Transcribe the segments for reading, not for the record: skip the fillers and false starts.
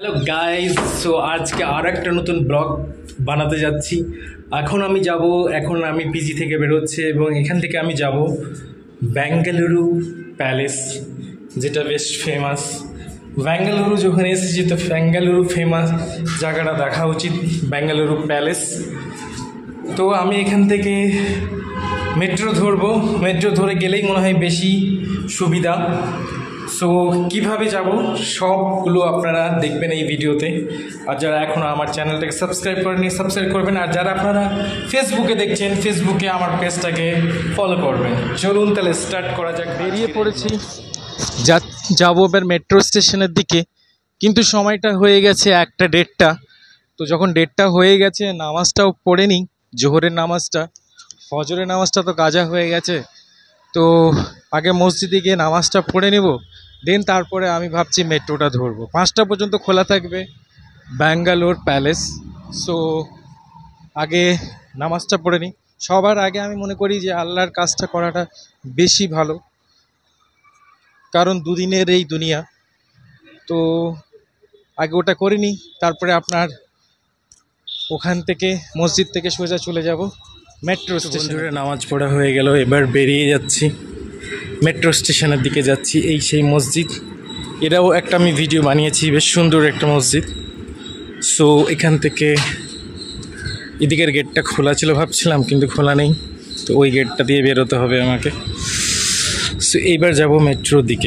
Hello guys, so আজকে আর একটা নতুন ব্লগ বানাতে যাচ্ছি। এখন আমি পিজি থেকে বেরোচ্ছি এবং এখান থেকে আমি যাব বেঙ্গালুরু প্যালেস, যেটা বেশ ফেমাস। বেঙ্গালুরু যখন এসেছি তো বেঙ্গালুরু ফেমাস জায়গাটা দেখা উচিত, বেঙ্গালুরু প্যালেস। তো আমি এখান থেকে মেট্রো ধরবো, মেট্রো ধরে গেলেই মনে হয় বেশি সুবিধা। সো কীভাবে যাব সবগুলো আপনারা দেখবেন এই ভিডিওতে। আর যারা এখনও আমার চ্যানেলটাকে সাবস্ক্রাইব করেনি সাবস্ক্রাইব করবেন, আর যারা আপনারা ফেসবুকে দেখছেন ফেসবুকে আমার পেজটাকে ফলো করবেন। চলুন তাহলে স্টার্ট করা যাক। বেরিয়ে পড়েছি, যাবো এবার মেট্রো স্টেশনের দিকে, কিন্তু সময়টা হয়ে গেছে 1:30। তো যখন 1:30 হয়ে গেছে, নামাজটাও পড়ে নিই, জোহরের নামাজটা, ফজরের নামাজটা তো কাজা হয়ে গেছে। তো আগে মসজিদে গিয়ে নামাজটা পড়ে নেব, দেন তারপরে আমি ভাবছি মেট্রোটা ধরবো। 5টা পর্যন্ত খোলা থাকবে ব্যাঙ্গালোর প্যালেস। সো আগে নামাজটা পড়ে নিই। সবার আগে আমি মনে করি যে আল্লাহর কাজটা করাটা বেশি ভালো, কারণ দুদিনের এই দুনিয়া। তো আগে ওটা করে নিই, তারপরে আপনার ওখান থেকে মসজিদ থেকে সোজা চলে যাব মেট্রো স্টেশনে। নামাজ পড়া হয়ে গেল, এবার বেরিয়ে যাচ্ছি, মেট্রো স্টেশনের দিকে যাচ্ছি। এই সেই মসজিদ, এটাও একটা আমি ভিডিও বানিয়েছি, বেশ সুন্দর একটা মসজিদ। সো এখান থেকে এদিকের গেটটা খোলা ছিল ভাবছিলাম, কিন্তু খোলা নেই, তো ওই গেটটা দিয়ে বেরোতে হবে আমাকে। সো এইবার যাব মেট্রোর দিকে।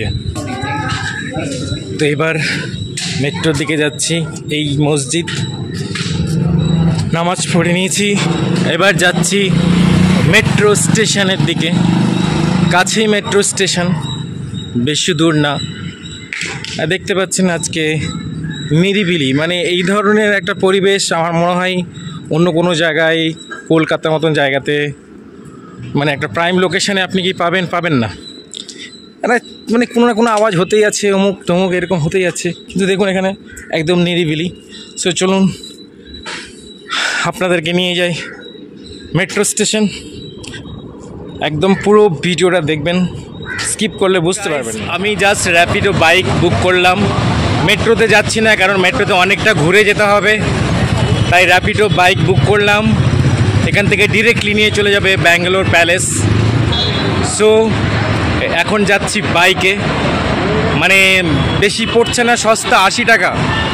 তো এবার মেট্রোর দিকে যাচ্ছি, এই মসজিদ, নামাজ পড়ে নিয়েছি, এবার যাচ্ছি মেট্রো স্টেশনের দিকে। কাছেই মেট্রো স্টেশন, বেশি দূর না। দেখতে পাচ্ছেন আজকে নিরিবিলি, মানে এই ধরনের একটা পরিবেশ আমার মনে হয় অন্য কোনো জায়গায়, কলকাতার মতন জায়গাতে, মানে একটা প্রাইম লোকেশানে আপনি কি পাবেন না। মানে কোনো না কোনো আওয়াজ হতেই আছে, অমুক তমুক এরকম হতেই আছে, কিন্তু দেখুন এখানে একদম নিরিবিলি। সো চলুন আপনাদেরকে নিয়ে যাই মেট্রো স্টেশন। একদম পুরো ভিডিওটা দেখবেন, স্কিপ করলে বুঝতে পারবেন। আমি জাস্ট র্যাপিডো বাইক বুক করলাম, মেট্রোতে যাচ্ছি না, কারণ মেট্রোতে অনেকটা ঘুরে যেতে হবে, তাই র্যাপিডো বাইক বুক করলাম। এখান থেকে ডিরেক্টলি নিয়ে চলে যাবে ব্যাঙ্গালোর প্যালেস। সো এখন যাচ্ছি বাইকে, মানে বেশি পড়ছে না, সস্তা 80 টাকা।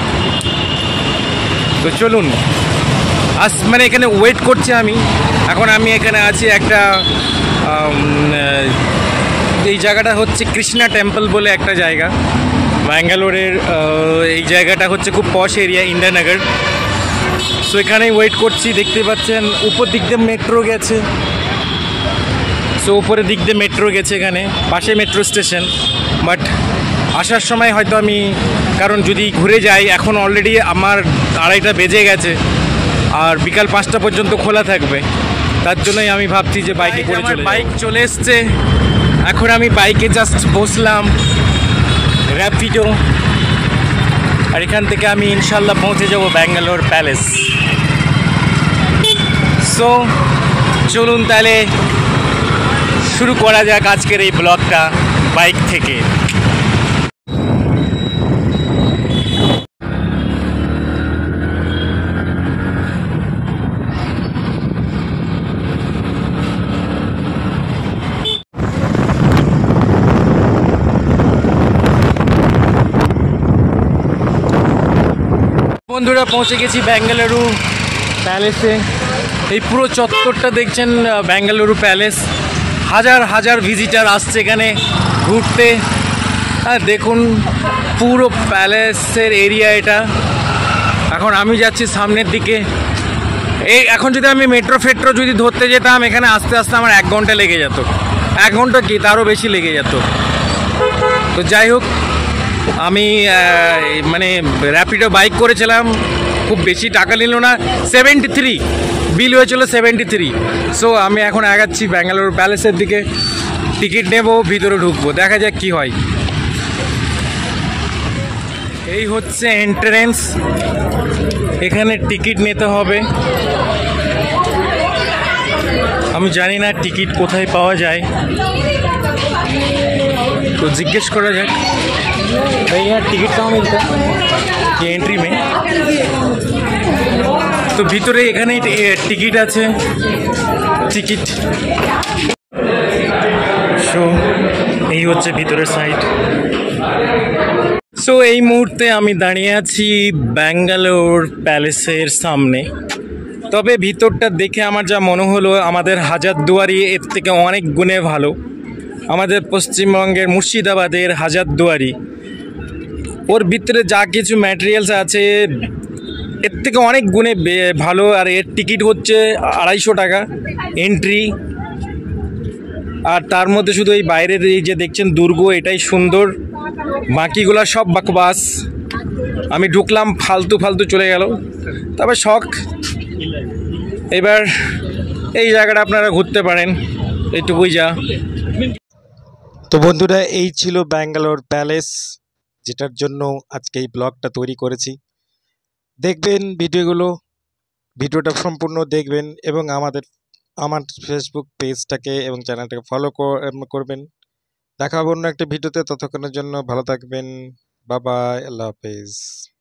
তো চলুন, মানে এখানে ওয়েট করছি আমি। এখন আমি এখানে আছি একটা, এই জায়গাটা হচ্ছে কৃষ্ণা টেম্পল বলে একটা জায়গা ব্যাঙ্গালোরের। এই জায়গাটা হচ্ছে খুব পশ এরিয়া, ইন্দিরানগর। সো এখানেই ওয়েট করছি। দেখতে পাচ্ছেন উপর দিক দিয়ে মেট্রো গেছে। সো উপরের দিক দিয়ে মেট্রো গেছে, এখানে পাশে মেট্রো স্টেশন। বাট আসার সময় হয়তো আমি, কারণ যদি ঘুরে যাই, এখন অলরেডি আমার 2:30 বেজে গেছে, আর বিকাল 5টা পর্যন্ত খোলা থাকবে, তার জন্যই আমি ভাবছি যে বাইকে করে চলে। বাইক চলে এসছে, এখন আমি বাইকে জাস্ট বসলাম, র্যাপিডো, আর এখান থেকে আমি ইনশাল্লাহ পৌঁছে যাব ব্যাঙ্গালোর প্যালেস। সো চলুন তাহলে শুরু করা যাক আজকের এই ব্লগটা বাইক থেকে। বন্ধুরা, পৌঁছে গেছি ব্যাঙ্গালুরু প্যালেসে। এই পুরো চত্বরটা দেখছেন ব্যাঙ্গালুরু প্যালেস। হাজার হাজার ভিজিটার আসছে এখানে ঘুরতে। দেখুন পুরো প্যালেসের এরিয়া এটা। এখন আমি যাচ্ছি সামনের দিকে। এখন যদি আমি মেট্রো যদি ধরতে যেতাম, এখানে আস্তে আস্তে আমার 1 ঘন্টা লেগে যেত। 1 ঘন্টা কি, তারও বেশি লেগে যেত। তো যাই হোক, আমি মানে র্যাপিডো বাইক করেছিলাম, খুব বেশি টাকা নিল না, 73 বিল হয়েছিল, 73। সো আমি এখন আগাচ্ছি ব্যাঙ্গালোর প্যালেসের দিকে। টিকিট নেব, ভিতরে ঢুকবো, দেখা যাক কি হয়। এই হচ্ছে এন্ট্রেন্স, এখানে টিকিট নিতে হবে। আমি জানি না টিকিট কোথায় পাওয়া যায়, তো জিজ্ঞেস করা যাক। भैया टिकट कहाँ मिलता है ये एंट्री में? তো ভিতরে এখানে টিকিট আছে, টিকিট। সো এই হচ্ছে ভিতরের সাইড। সো এই মুহূর্তে আমি দাঁড়িয়ে আছি ব্যাঙ্গালোর প্যালেসের সামনে। তবে ভিতরটা দেখে আমার যা মনে হলো আমাদের হাজারদুয়ারি এর থেকে অনেক গুণে ভালো। আমাদের পশ্চিমবঙ্গের মুর্শিদাবাদের হাজারদুয়ারি, ওর ভিতরে যা কিছু ম্যাটেরিয়ালস আছে এর থেকে অনেক গুণে ভালো। আর এর টিকিট হচ্ছে 250 টাকা এন্ট্রি। আর তার মধ্যে শুধু এই বাইরের এই যে দেখছেন দুর্গ, এটাই সুন্দর, বাকিগুলা সব বাকবাস। আমি ঢুকলাম, ফালতু ফালতু চলে গেল, তবে শখ। এবার এই জায়গাটা আপনারা ঘুরতে পারেন, এইটুকুই যা। তো বন্ধুরা, এই ছিল ব্যাঙ্গালোর প্যালেস, যেটার জন্য আজকে এই ব্লগটা তৈরি করেছি। দেখবেন ভিডিওটা সম্পূর্ণ দেখবেন এবং আমার ফেসবুক পেজটাকে এবং চ্যানেলটাকে ফলো করবেন। দেখা হবে অন্য একটা ভিডিওতে, ততক্ষণের জন্য ভালো থাকবেন। বাই বাই, আল্লাহ হাফেজ।